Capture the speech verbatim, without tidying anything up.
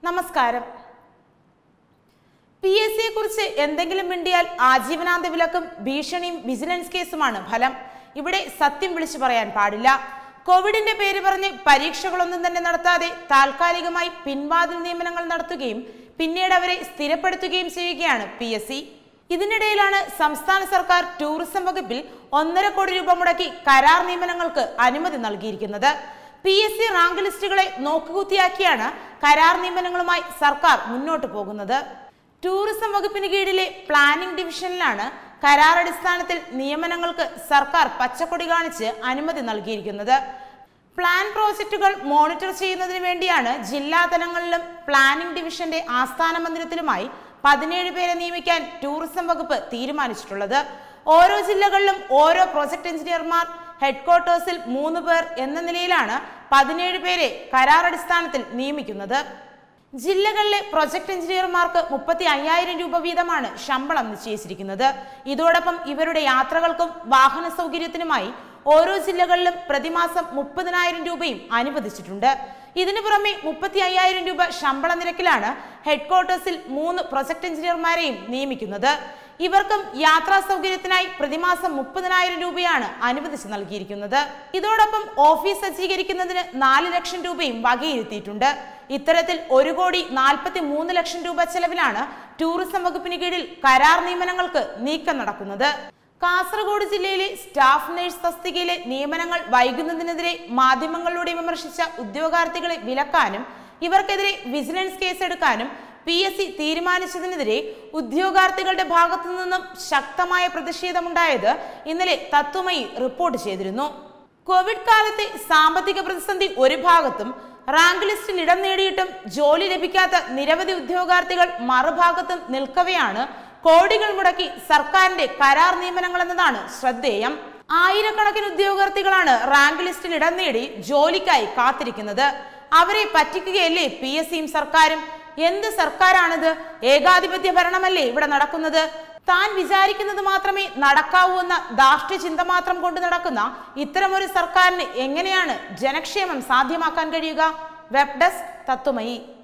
നമസ്കാരം. P S സിയെ കുറിച്ച് എന്തെങ്കിലും മിണ്ടിയാൽ ആജീവനാന്ത വിലക്കും ഭീഷണിയും വിജിലൻസ് കേസുമാണ് ഫലം. ഇവിടെ സത്യം വിളിച്ചു പറയാൻ പാടില്ല. കോവിഡിന്റെ പേര് പറഞ്ഞ് പരീക്ഷകളൊന്നും തന്നെ നടത്താതെ താൽക്കാലികമായി പിൻവാതിൽ നിയമനങ്ങൾ നടത്തുകയും പിന്നീട് അവരെ സ്ഥിരപ്പെടുത്തുകയും ചെയ്യുകയാണ് പി എസ് സി. ഇതിനിടയിലാണ് സംസ്ഥാന സർക്കാർ ടൂറിസം വകുപ്പിൽ ഒന്നര കോടി രൂപ മുടക്കി കരാർ നിയമനങ്ങൾക്ക് അനുമതി നൽകിയിരിക്കുന്നത്. പി എസ് സി റാങ്ക് ലിസ്റ്റുകളെ നോക്കുകുത്തിയാക്കിയാണ് കരാർ നിയമനങ്ങളുമായി സർക്കാർ മുന്നോട്ട് പോകുന്നത്. ടൂറിസം വകുപ്പിന് കീഴിലെ പ്ലാനിംഗ് ഡിവിഷനിലാണ് കരാർ അടിസ്ഥാനത്തിൽ നിയമനങ്ങൾക്ക് സർക്കാർ പച്ചക്കൊടി കാണിച്ച് അനുമതി നൽകിയിരിക്കുന്നത്. പ്ലാൻ പ്രോജക്റ്റുകൾ മോണിറ്റർ ചെയ്യുന്നതിന് വേണ്ടിയാണ് ജില്ലാ തലങ്ങളിലും പ്ലാനിംഗ് ഡിവിഷന്റെ ആസ്ഥാന മന്ദിരത്തിലുമായി പതിനേഴ് പേരെ നിയമിക്കാൻ ടൂറിസം വകുപ്പ് തീരുമാനിച്ചിട്ടുള്ളത്. ഓരോ ജില്ലകളിലും ഓരോ പ്രോജക്ട് എഞ്ചിനീയർമാർ, ഹെഡ്ക്വാർട്ടേഴ്സിൽ മൂന്ന് പേർ എന്ന നിലയിലാണ് പതിനേഴ് പേരെ കരാർ അടിസ്ഥാനത്തിൽ നിയമിക്കുന്നത്. ജില്ലകളിലെ പ്രൊജക്ട് എഞ്ചിനീയർമാർക്ക് മുപ്പത്തി അയ്യായിരം രൂപ വീതമാണ് ശമ്പളം നിശ്ചയിച്ചിരിക്കുന്നത്. ഇതോടൊപ്പം ഇവരുടെ യാത്രകൾക്കും വാഹന സൗകര്യത്തിനുമായി ഓരോ ജില്ലകളിലും പ്രതിമാസം മുപ്പതിനായിരം രൂപയും അനുവദിച്ചിട്ടുണ്ട്. ഇതിനു പുറമെ മുപ്പത്തി അയ്യായിരം രൂപ ശമ്പള നിരക്കിലാണ് ഹെഡ്ക്വാർട്ടേഴ്സിൽ മൂന്ന് പ്രൊജക്ട് എഞ്ചിനീയർമാരെയും നിയമിക്കുന്നത്. ഇവർക്കും യാത്രാ സൗകര്യത്തിനായി പ്രതിമാസം മുപ്പതിനായിരം രൂപയാണ് അനുവദിച്ച് നൽകിയിരിക്കുന്നത്. ഇതോടൊപ്പം ഓഫീസ് സജ്ജീകരിക്കുന്നതിന് നാല് ലക്ഷം രൂപയും വകയിരുത്തിയിട്ടുണ്ട്. ഇത്തരത്തിൽ ഒരു കോടി നാൽപ്പത്തി മൂന്ന് ലക്ഷം രൂപ ചെലവിലാണ് ടൂറിസം വകുപ്പിന് കീഴിൽ കരാർ നിയമനങ്ങൾക്ക് നീക്കം നടക്കുന്നത്. കാസർഗോഡ് ജില്ലയിലെ സ്റ്റാഫ് നഴ്സ് തസ്തികയിലെ നിയമനങ്ങൾ വൈകുന്നതിനെതിരെ മാധ്യമങ്ങളിലൂടെ വിമർശിച്ച ഉദ്യോഗാർത്ഥികളെ വിലക്കാനും ഇവർക്കെതിരെ വിജിലൻസ് കേസെടുക്കാനും പി എസ് സി തീരുമാനിച്ചതിനെതിരെ ഉദ്യോഗാർത്ഥികളുടെ ഭാഗത്തു നിന്നും ശക്തമായ പ്രതിഷേധമുണ്ടായത് ഇന്നലെ തത്വമയി റിപ്പോർട്ട് ചെയ്തിരുന്നു. കോവിഡ് കാലത്തെ സാമ്പത്തിക പ്രതിസന്ധി ഒരു ഭാഗത്തും റാങ്ക് ലിസ്റ്റിൽ ഇടം നേടിയിട്ടും ജോലി ലഭിക്കാത്ത നിരവധി ഉദ്യോഗാർത്ഥികൾ മറുഭാഗത്തും നിൽക്കവെയാണ് കോടികൾ മുടക്കി സർക്കാരിന്റെ കരാർ നിയമനങ്ങൾ എന്നതാണ് ശ്രദ്ധേയം. ആയിരക്കണക്കിന് ഉദ്യോഗാർത്ഥികളാണ് റാങ്ക് ലിസ്റ്റിൽ ഇടം നേടി ജോലിക്കായി കാത്തിരിക്കുന്നത്. അവരെ പറ്റിക്കുകയല്ലേ പി എസ് സിയും സർക്കാരും? എന്ത് സർക്കാരാണിത്? ഏകാധിപത്യ ഭരണമല്ലേ ഇവിടെ നടക്കുന്നത്? താൻ വിചാരിക്കുന്നത് മാത്രമേ നടക്കാവൂ എന്ന ധാർഷ്ട്യ ചിന്ത മാത്രം കൊണ്ട് നടക്കുന്ന ഇത്തരമൊരു സർക്കാരിന് എങ്ങനെയാണ് ജനക്ഷേമം സാധ്യമാക്കാൻ കഴിയുക? Web desk Tatwamayi.